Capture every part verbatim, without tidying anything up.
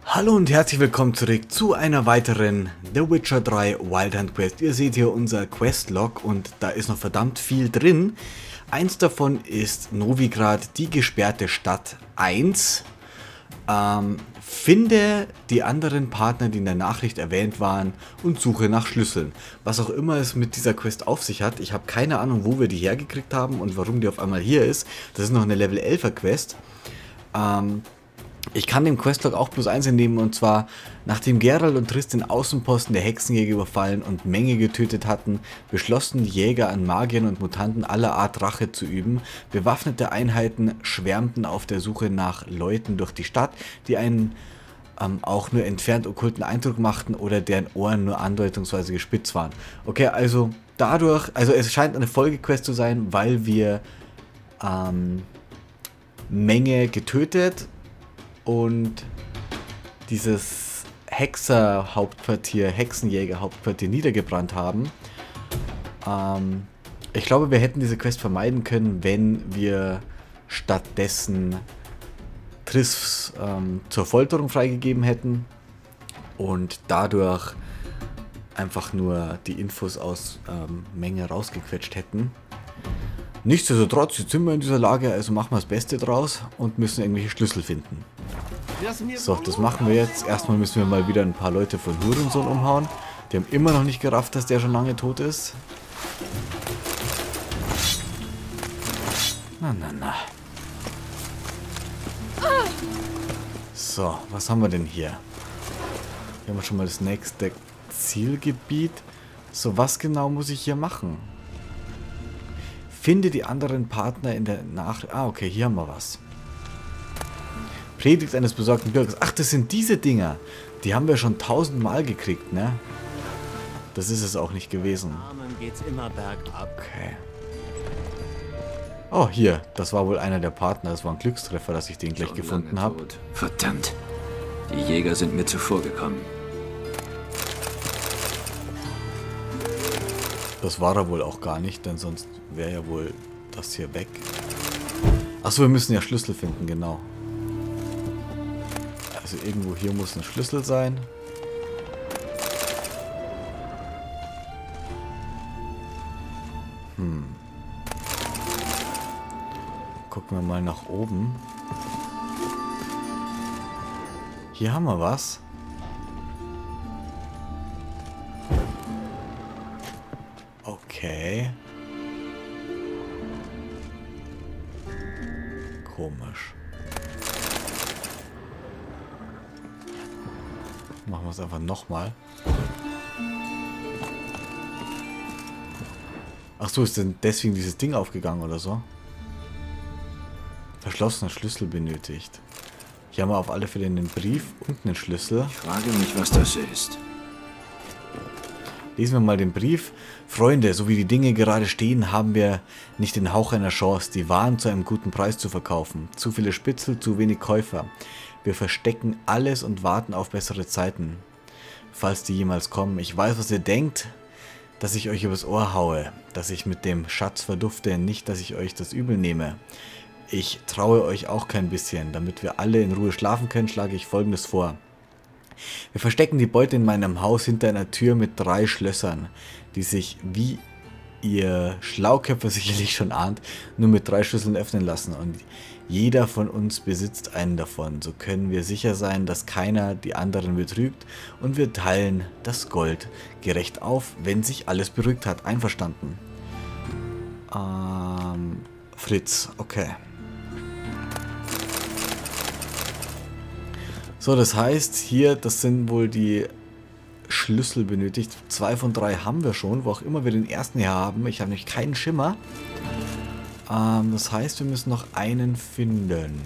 Hallo und herzlich willkommen zurück zu einer weiteren The Witcher drei Wild Hunt Quest. Ihr seht hier unser Questlog und da ist noch verdammt viel drin. Eins davon ist Novigrad, die gesperrte Stadt eins. Ähm, finde die anderen Partner, die in der Nachricht erwähnt waren und suche nach Schlüsseln. Was auch immer es mit dieser Quest auf sich hat. Ich habe keine Ahnung, wo wir die hergekriegt haben und warum die auf einmal hier ist. Das ist noch eine Level elfer Quest. Ähm... Ich kann dem Questlog auch bloß eins entnehmen, und zwar, nachdem Geralt und Triss den Außenposten der Hexenjäger überfallen und Menge getötet hatten, beschlossen die Jäger an Magiern und Mutanten aller Art Rache zu üben. Bewaffnete Einheiten schwärmten auf der Suche nach Leuten durch die Stadt, die einen ähm, auch nur entfernt okkulten Eindruck machten oder deren Ohren nur andeutungsweise gespitzt waren. Okay, also dadurch, also es scheint eine Folgequest zu sein, weil wir ähm, Menge getötet und dieses Hexer-Hauptquartier, Hexenjäger-Hauptquartier niedergebrannt haben. Ähm, ich glaube, wir hätten diese Quest vermeiden können, wenn wir stattdessen Triss ähm, zur Folterung freigegeben hätten und dadurch einfach nur die Infos aus ähm, Menge rausgequetscht hätten. Nichtsdestotrotz, jetzt sind wir in dieser Lage, also machen wir das Beste draus und müssen irgendwelche Schlüssel finden. So, das machen wir jetzt. Erstmal müssen wir mal wieder ein paar Leute von Hurensohn umhauen. Die haben immer noch nicht gerafft, dass der schon lange tot ist. Na, na, na. So, was haben wir denn hier? Hier haben wir schon mal das nächste Zielgebiet. So, was genau muss ich hier machen? Finde die anderen Partner in der Nachricht. Ah, okay, hier haben wir was. Predigt eines besorgten Bürgers. Ach, das sind diese Dinger. Die haben wir schon tausendmal gekriegt, ne? Das ist es auch nicht gewesen. Okay. Oh, hier. Das war wohl einer der Partner. Das war ein Glückstreffer, dass ich den gleich schon gefunden habe. Verdammt. Die Jäger sind mir zuvor gekommen. Das war er wohl auch gar nicht, denn sonst wäre ja wohl das hier weg. Achso, wir müssen ja Schlüssel finden, genau. Also irgendwo hier muss ein Schlüssel sein. Hm. Gucken wir mal nach oben. Hier haben wir was. Okay. Komisch. Machen wir es einfach nochmal. Ach so, ist denn deswegen dieses Ding aufgegangen oder so? Verschlossener Schlüssel benötigt. Hier haben wir auf alle Fälle einen Brief und einen Schlüssel. Ich frage mich, was das ist. Lesen wir mal den Brief. Freunde, so wie die Dinge gerade stehen, haben wir nicht den Hauch einer Chance, die Waren zu einem guten Preis zu verkaufen. Zu viele Spitzel, zu wenig Käufer. Wir verstecken alles und warten auf bessere Zeiten, falls die jemals kommen. Ich weiß, was ihr denkt, dass ich euch übers Ohr haue, dass ich mit dem Schatz verdufte, nicht, dass ich euch das übel nehme. Ich traue euch auch kein bisschen. Damit wir alle in Ruhe schlafen können, schlage ich Folgendes vor. Wir verstecken die Beute in meinem Haus hinter einer Tür mit drei Schlössern, die sich, wie ihr Schlauköpfer sicherlich schon ahnt, nur mit drei Schlüsseln öffnen lassen, und jeder von uns besitzt einen davon. So können wir sicher sein, dass keiner die anderen betrügt, und wir teilen das Gold gerecht auf, wenn sich alles beruhigt hat. Einverstanden? Ähm, Fritz, okay. So, das heißt, hier, das sind wohl die Schlüssel benötigt. Zwei von drei haben wir schon, wo auch immer wir den ersten hier haben. Ich habe nämlich keinen Schimmer. Ähm, das heißt, wir müssen noch einen finden.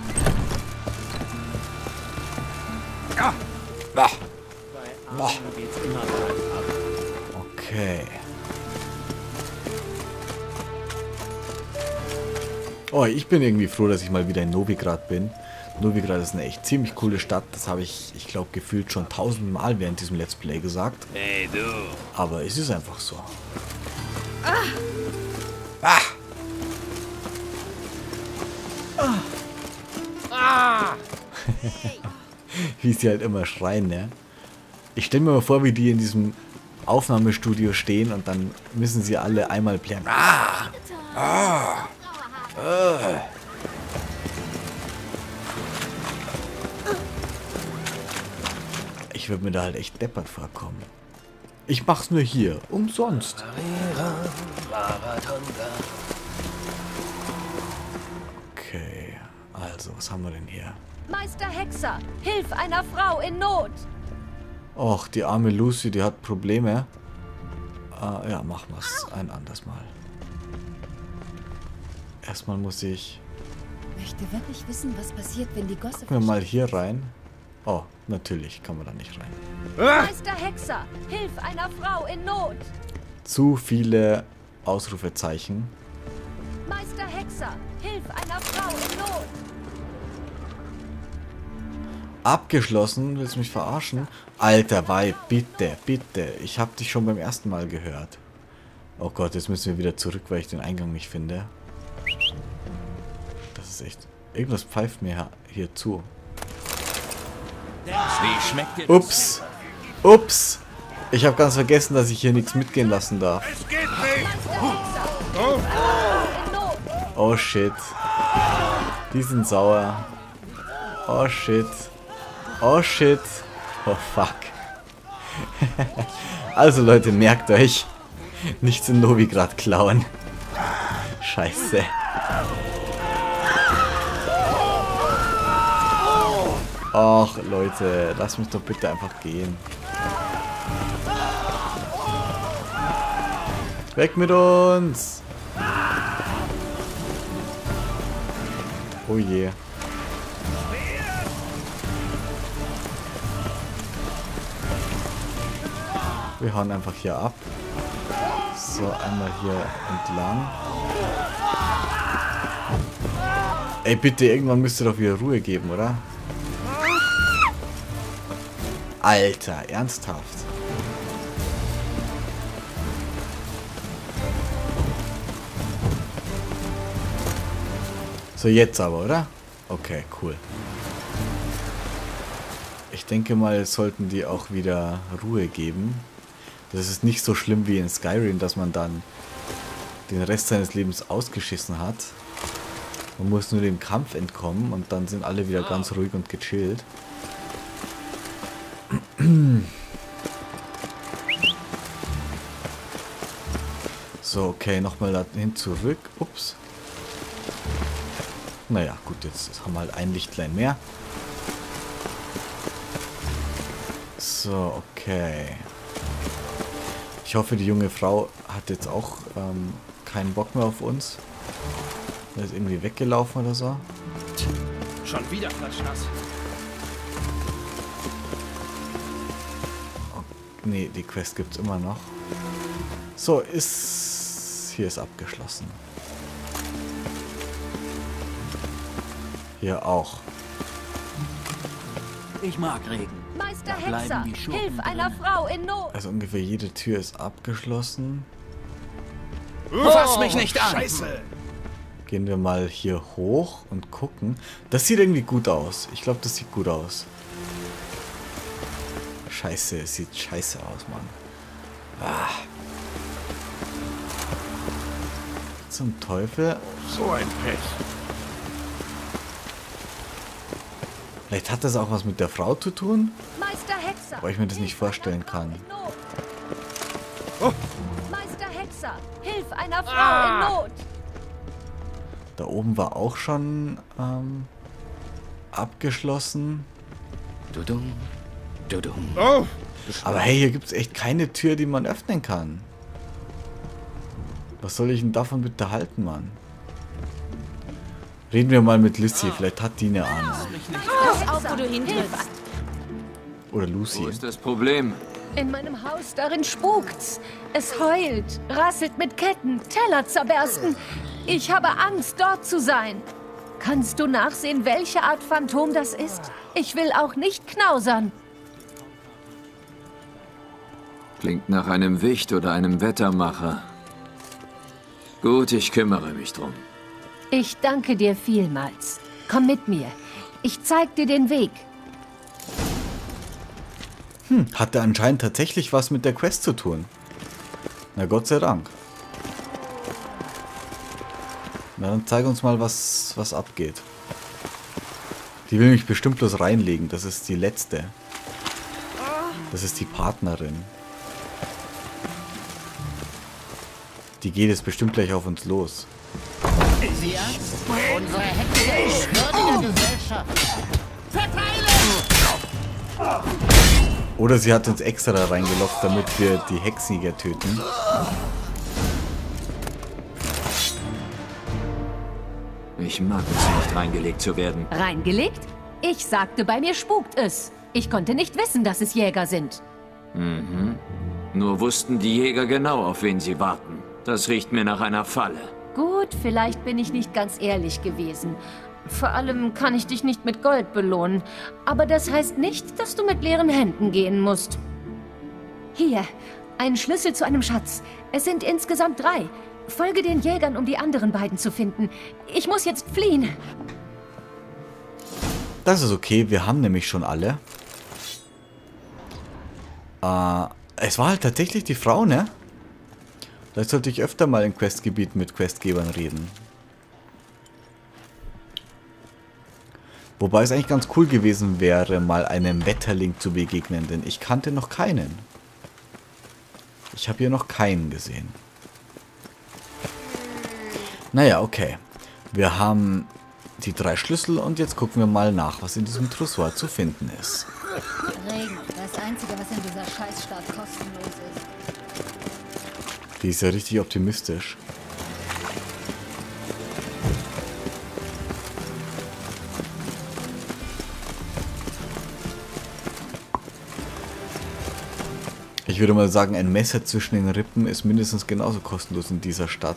Ja. Ah. Ah. Okay. Oh, ich bin irgendwie froh, dass ich mal wieder in Novigrad bin. Novigrad ist eine echt ziemlich coole Stadt. Das habe ich, ich glaube, gefühlt schon tausendmal während diesem Let's Play gesagt. Hey, du. Aber es ist einfach so. Ah! Ah! Ah! Ah! Wie sie halt immer schreien, ne? Ich stelle mir mal vor, wie die in diesem Aufnahmestudio stehen und dann müssen sie alle einmal plären. Ah! Ah! Ah! Ich würde mir da halt echt deppert vorkommen. Ich mach's nur hier, umsonst. Okay, also, was haben wir denn hier? Meister Hexer, hilf einer Frau in Not! Och, die arme Lucy, die hat Probleme. Äh, ja, machen wir's ein anderes Mal. Erstmal muss ich... Möchte wirklich wissen, was passiert, wenn die Gosse... Gucken wir mal hier rein. Oh, natürlich kann man da nicht rein. Meister Hexer, hilf einer Frau in Not! Zu viele Ausrufezeichen. Meister Hexer, hilf einer Frau in Not! Abgeschlossen? Willst du mich verarschen? Alter Weib, bitte, bitte. Ich habe dich schon beim ersten Mal gehört. Oh Gott, jetzt müssen wir wieder zurück, weil ich den Eingang nicht finde. Das ist echt... Irgendwas pfeift mir hier zu. Wie schmeckt dir Ups. Ups. Ich habe ganz vergessen, dass ich hier nichts mitgehen lassen darf. Es geht nicht! Oh shit. Die sind sauer. Oh shit. Oh shit. Oh fuck. Also Leute, merkt euch. Nichts in Novigrad klauen. Scheiße. Ach Leute, lass mich doch bitte einfach gehen. Weg mit uns! Oh je. Wir hauen einfach hier ab. So, einmal hier entlang. Ey, bitte, irgendwann müsst ihr doch wieder Ruhe geben, oder? Alter, ernsthaft. So, jetzt aber, oder? Okay, cool. Ich denke mal, sollten die auch wieder Ruhe geben. Das ist nicht so schlimm wie in Skyrim, dass man dann den Rest seines Lebens ausgeschissen hat. Man muss nur dem Kampf entkommen und dann sind alle wieder ganz ruhig und gechillt. So, okay, nochmal dahin zurück. Ups. Naja, gut, jetzt haben wir halt ein Lichtlein mehr. So, okay. Ich hoffe, die junge Frau hat jetzt auch ähm, keinen Bock mehr auf uns. Er ist irgendwie weggelaufen oder so. Schon wieder klatschnass. Oh, nee, die Quest gibt's immer noch. So, ist... Hier ist abgeschlossen. Hier auch. Ich mag Regen. Meister Da bleiben Hexer, die Schurken hilf einer drin. Frau in Not! Also ungefähr jede Tür ist abgeschlossen. Fass mich nicht an! Scheiße! Gehen wir mal hier hoch und gucken. Das sieht irgendwie gut aus. Ich glaube, das sieht gut aus. Scheiße, es sieht scheiße aus, Mann. Ah. Zum Teufel. So ein Pech. Vielleicht hat das auch was mit der Frau zu tun, Meister Hexer! aber ich mir das nicht hilf vorstellen einer Frau kann. in Not. Oh. Meister Hexer, hilf einer Frau Ah. in Not! Da oben war auch schon ähm, abgeschlossen. Dudum, dudum. Oh! Aber hey, hier gibt es echt keine Tür, die man öffnen kann. Was soll ich denn davon bitte halten, Mann? Reden wir mal mit Lissy, vielleicht hat die eine Ahnung. Pass auf, wo du hintrittst! Oder Wo Lucy. ist das Problem? In meinem Haus, darin spukt's. Es heult, rasselt mit Ketten, Teller zerbersten. Ich habe Angst, dort zu sein. Kannst du nachsehen, welche Art Phantom das ist? Ich will auch nicht knausern. Klingt nach einem Wicht oder einem Wettermacher. Gut, ich kümmere mich drum. Ich danke dir vielmals. Komm mit mir. Ich zeig dir den Weg. Hm, hatte anscheinend tatsächlich was mit der Quest zu tun. Na Gott sei Dank. Na dann zeig uns mal, was, was abgeht. Die will mich bestimmt bloß reinlegen. Das ist die letzte. Das ist die Partnerin. Die geht jetzt bestimmt gleich auf uns los. Sie Angst vor unserer hexenwürdiger Gesellschaft. Verteilen! Oder sie hat uns extra reingelockt, damit wir die Hexenjäger töten. Ich mag es nicht, reingelegt zu werden. Reingelegt? Ich sagte, bei mir spukt es. Ich konnte nicht wissen, dass es Jäger sind. Mhm. Nur wussten die Jäger genau, auf wen sie warten. Das riecht mir nach einer Falle. Gut, vielleicht bin ich nicht ganz ehrlich gewesen. Vor allem kann ich dich nicht mit Gold belohnen. Aber das heißt nicht, dass du mit leeren Händen gehen musst. Hier, ein Schlüssel zu einem Schatz. Es sind insgesamt drei. Folge den Jägern, um die anderen beiden zu finden. Ich muss jetzt fliehen. Das ist okay, wir haben nämlich schon alle. Äh, es war halt tatsächlich die Frau, ne? Vielleicht sollte ich öfter mal in Questgebieten mit Questgebern reden. Wobei es eigentlich ganz cool gewesen wäre, mal einem Wetterling zu begegnen, denn ich kannte noch keinen. Ich habe hier noch keinen gesehen. Naja, okay. Wir haben die drei Schlüssel und jetzt gucken wir mal nach, was in diesem Tresor zu finden ist. Regen, das Einzige, was in dieser Scheißstadt kostenlos ist. Die ist ja richtig optimistisch. Ich würde mal sagen, ein Messer zwischen den Rippen ist mindestens genauso kostenlos in dieser Stadt.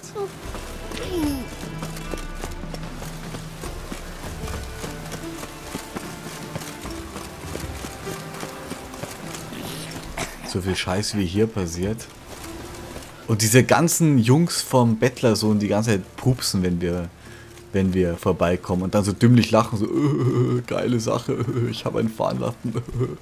So viel Scheiß wie hier passiert. Und diese ganzen Jungs vom Bettlersohn die ganze Zeit pupsen, wenn wir, wenn wir vorbeikommen. Und dann so dümmlich lachen, so, äh, geile Sache, äh, ich habe einen Fahnenlappen. Äh.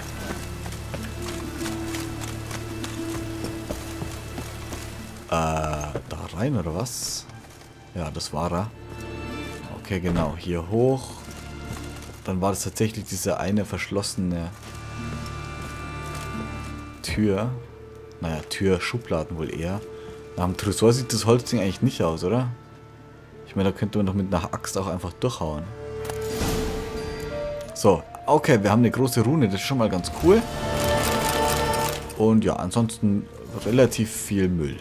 Äh, da rein oder was? Ja, das war er. Okay, genau. Hier hoch. Dann war das tatsächlich diese eine verschlossene Tür. Naja, Tür, Schubladen wohl eher. Nach dem Tresor sieht das Holzding eigentlich nicht aus, oder? Ich meine, da könnte man doch mit einer Axt auch einfach durchhauen. So, okay, wir haben eine große Rune. Das ist schon mal ganz cool. Und ja, ansonsten relativ viel Müll.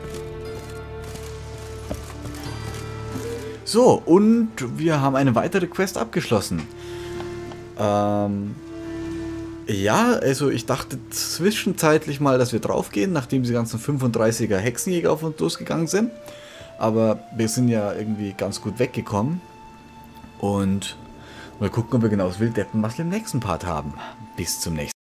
So, und wir haben eine weitere Quest abgeschlossen. Ähm, ja, also ich dachte zwischenzeitlich mal, dass wir draufgehen, nachdem die ganzen fünfunddreißiger Hexenjäger auf uns losgegangen sind. Aber wir sind ja irgendwie ganz gut weggekommen. Und mal gucken, ob wir genau das Wilddeppenmassel im nächsten Part haben. Bis zum nächsten Mal.